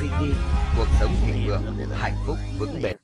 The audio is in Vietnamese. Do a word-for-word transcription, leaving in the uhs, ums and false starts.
thiên nhiên, cuộc sống thịnh vượng, hạnh phúc vững bền.